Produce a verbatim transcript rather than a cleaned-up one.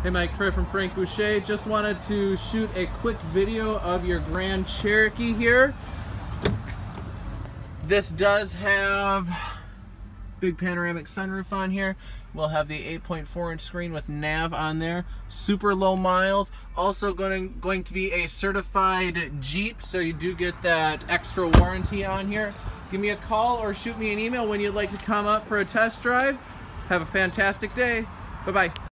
Hey Mike, Troy from Frank Boucher. Just wanted to shoot a quick video of your Grand Cherokee here. This does have big panoramic sunroof on here. We'll have the eight point four inch screen with nav on there. Super low miles. Also going, going to be a certified Jeep, so you do get that extra warranty on here. Give me a call or shoot me an email when you'd like to come up for a test drive. Have a fantastic day. Bye-bye.